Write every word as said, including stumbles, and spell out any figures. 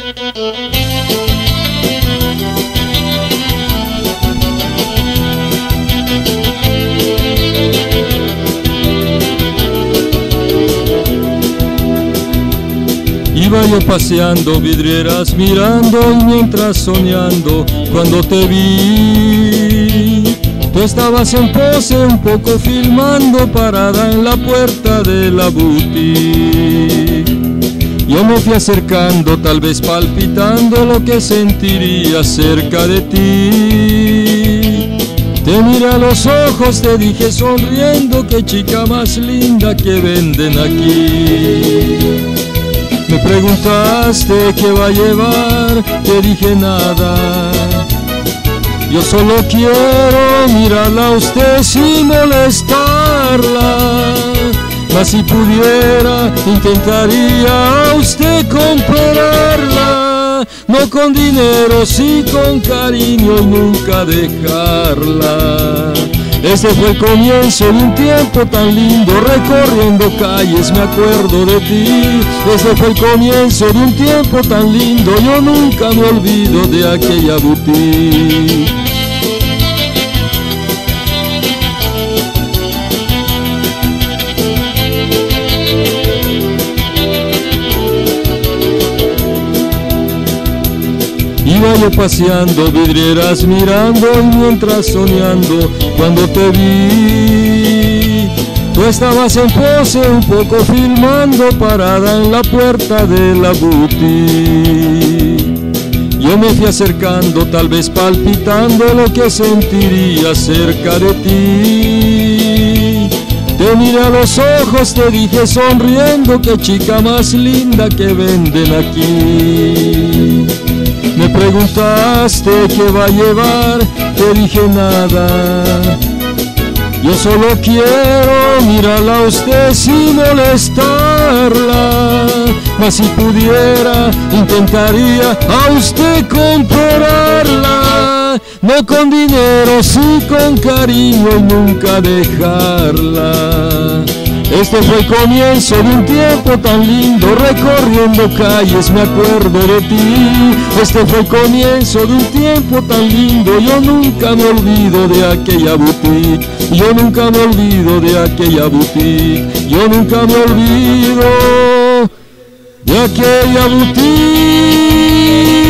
Iba yo paseando, vidrieras mirando y mientras soñando, cuando te vi, tú estabas en pose un poco filmando, parada en la puerta de la boutique. Yo me fui acercando, tal vez palpitando lo que sentiría cerca de ti. Te miré a los ojos, te dije sonriendo, qué chica más linda que venden aquí. Me preguntaste qué va a llevar, te dije nada. Yo solo quiero mirarla a usted sin molestarla, mas si pudiera intentaría a usted comprarla, no con dinero, sí con cariño y nunca dejarla. Este fue el comienzo de un tiempo tan lindo, recorriendo calles me acuerdo de ti. Este fue el comienzo de un tiempo tan lindo, yo nunca me olvido de aquella boutique. Iba yo paseando, vidrieras mirando y mientras soñando, cuando te vi, tú estabas en pose un poco filmando, parada en la puerta de la boutique. Yo me fui acercando, tal vez palpitando lo que sentiría cerca de ti. Te miré a los ojos, te dije sonriendo, qué chica más linda que venden aquí. Me preguntaste qué va a llevar, te dije nada. Yo solo quiero mirarla a usted sin molestarla, mas si pudiera intentaría a usted comprarla, no con dinero, sí con cariño y nunca dejarla. Este fue el comienzo de un tiempo tan lindo, recorriendo calles me acuerdo de ti. Este fue el comienzo de un tiempo tan lindo, yo nunca me olvido de aquella boutique. Yo nunca me olvido de aquella boutique. Yo nunca me olvido de aquella boutique.